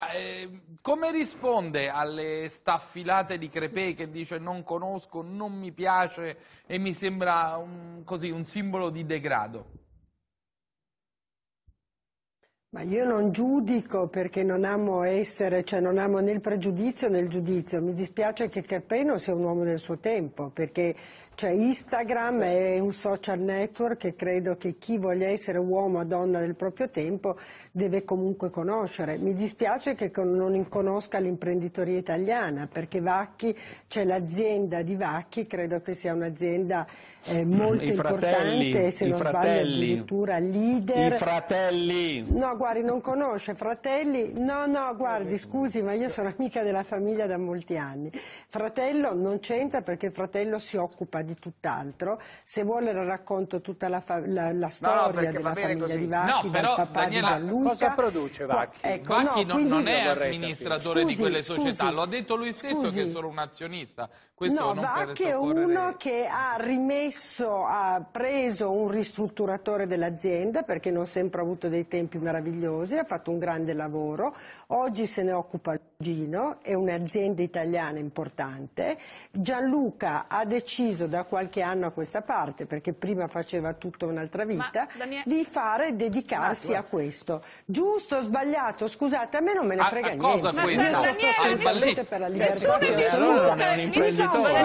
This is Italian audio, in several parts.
come risponde alle staffilate di Crepè che dice non conosco, non mi piace e mi sembra così, un simbolo di degrado? Ma io non giudico perché non amo essere, cioè non amo né il pregiudizio né il giudizio. Mi dispiace che Crepè non sia un uomo del suo tempo, perché cioè, Instagram è un social network che credo che chi voglia essere uomo o donna del proprio tempo deve comunque conoscere. Mi dispiace che non conosca l'imprenditoria italiana, perché Vacchi, c'è l'azienda di Vacchi, credo che sia un'azienda molto importante, se non sbaglio addirittura leader. I fratelli! No, guardi, non conosce Fratelli? No, guardi, scusi, ma io sono amica della famiglia da molti anni. Fratello non c'entra perché il fratello si occupa di tutt'altro. Se vuole le racconto tutta la storia della famiglia di Vacchi, no, però, dal papà Daniela, di Gianluca. Cosa produce Vacchi? Ecco, Vacchi non è vorrei amministratore di quelle società, lo ha detto lui stesso che è solo un azionista. Questo No, non Vacchi per è soccorrere... uno che ha preso un ristrutturatore dell'azienda perché non sempre ha avuto dei tempi meravigliosi, ha fatto un grande lavoro, oggi se ne occupa Gino, è un'azienda italiana importante. Gianluca ha deciso da qualche anno a questa parte, perché prima faceva tutta un'altra vita, di dedicarsi a questo. Giusto o sbagliato? Scusate, a me non me ne frega niente. Cosa questo? Al balletto per la libertà. Allora non è un imprenditore.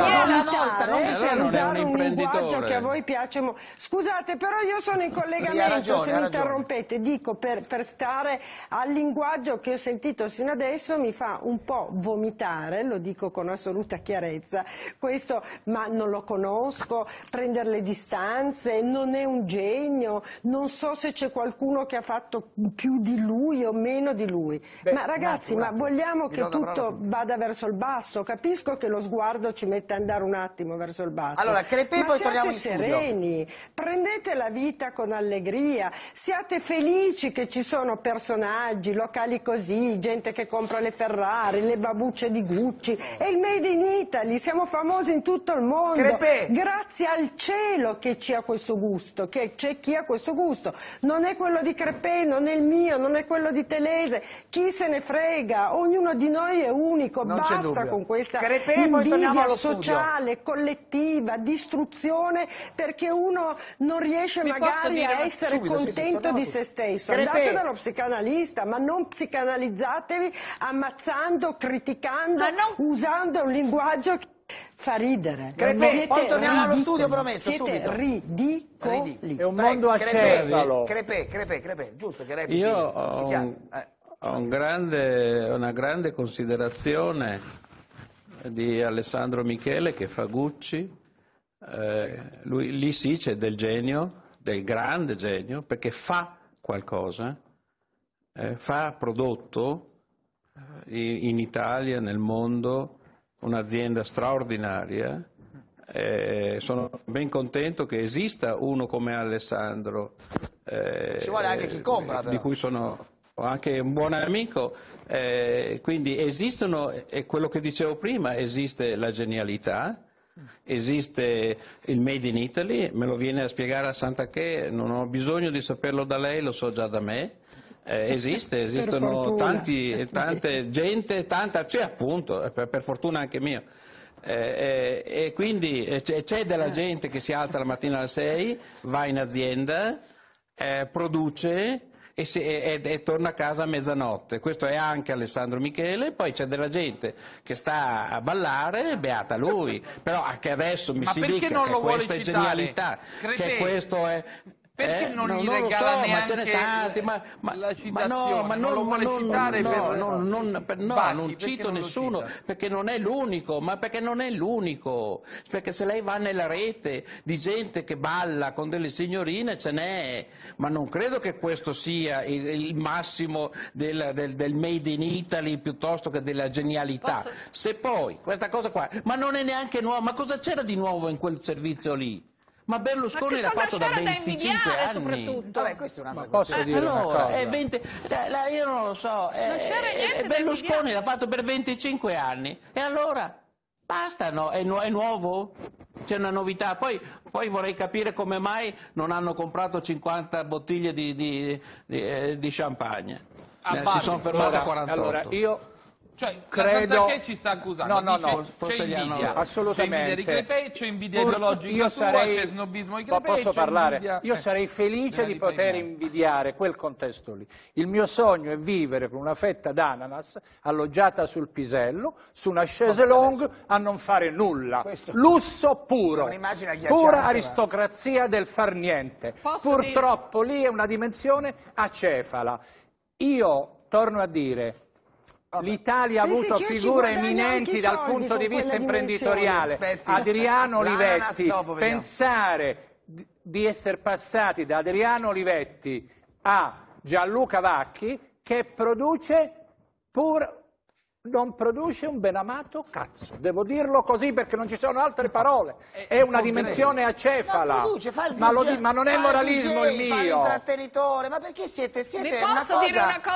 Usare un linguaggio che a voi piace. Scusate, però io sono in collegamento, se mi interrompete, dico per stare al linguaggio che ho sentito sino adesso mi fa un po' vomitare, lo dico con assoluta chiarezza, questo, ma non lo conosco, prendere le distanze, non è un genio, non so se c'è qualcuno che ha fatto più di lui o meno di lui. Ma ragazzi, ma vogliamo che tutto vada verso il basso? Capisco che lo sguardo ci mette ad andare un attimo verso il basso. Allora, Crepè, poi torniamo in studio. Sereni, prendete la vita con allegria, siate felici che ci sono personaggi, locali così, gente che compra le Ferrari, le babucce di Gucci, è il Made in Italy, siamo famosi in tutto il mondo. Crepè. Grazie al cielo che ci ha questo gusto, che c'è chi ha questo gusto. Non è quello di Crepè, non è il mio, non è quello di Telese, chi se ne frega, ognuno di noi è unico, non basta con questa Crepè, poi torniamo invidia allo sociale, collettiva, distruzione, perché uno non riesce magari a essere contento di se stesso. Andate dallo psicanalista, ma non psicanalizzatevi ammazzando, criticando, usando un linguaggio che fa ridere. Crepè, poi torniamo allo studio, promesso, siete subito. ridicoli. È un mondo acerbo. Crepè, giusto che replichi. Io ho una grande considerazione di Alessandro Michele che fa Gucci. Lì sì c'è del genio, del grande genio, perché fa qualcosa, fa prodotto in Italia, nel mondo, un'azienda straordinaria. Sono ben contento che esista uno come Alessandro, ci vuole anche chi compra, però. Di cui sono anche un buon amico, quindi esistono, e quello che dicevo prima, esiste la genialità, esiste il Made in Italy, me lo viene a spiegare a Sant'Achè, non ho bisogno di saperlo da lei, lo so già da me. Esistono tante gente, cioè appunto, per fortuna anche mia. E quindi c'è della gente che si alza la mattina alle 6, va in azienda, produce e torna a casa a mezzanotte. Questo è anche Alessandro Michele. Poi c'è della gente che sta a ballare, beata lui, però anche adesso mi si dica che questa è genialità, che questo è... Perché non gli lo regala so, neanche ma ce n'è tanti, la citazione? Non lo vuole citare non cito nessuno, perché non è l'unico, ma perché non è l'unico, perché se lei va nella rete di gente che balla con delle signorine ce n'è, ma non credo che questo sia il massimo del Made in Italy piuttosto che della genialità. Se poi questa cosa qua, ma non è neanche nuovo, ma cosa c'era di nuovo in quel servizio lì? Ma Berlusconi l'ha fatto da 25 anni. Soprattutto? Vabbè, questo è una Posso dire una cosa? Io non lo so, Berlusconi l'ha fatto per 25 anni, e allora basta, no? È nuovo? C'è una novità? Poi vorrei capire come mai non hanno comprato 50 bottiglie di champagne. Si sono fermati a 48. Allora, io credo... Perché ci sta accusando? No, c'è invidia. Assolutamente. C'è invidia di Crepè, c'è invidia ideologica sua, c'è snobismo di Crepè, posso parlare? Invidia... Io sarei felice di poter invidiare quel contesto lì. Il mio sogno è vivere con una fetta d'ananas alloggiata sul pisello, su una chaise longue, a non fare nulla. Lusso puro, pura aristocrazia del far niente. Purtroppo lì è una dimensione acefala. Io torno a dire... L'Italia ha avuto figure eminenti dal punto di vista imprenditoriale. Adriano Olivetti, pensare di essere passati da Adriano Olivetti a Gianluca Vacchi, che non produce un benamato cazzo. Devo dirlo così perché non ci sono altre parole. È una dimensione acefala. Ma non è moralismo il mio. Fa l'intrattenitore, ma perché siete una cosa...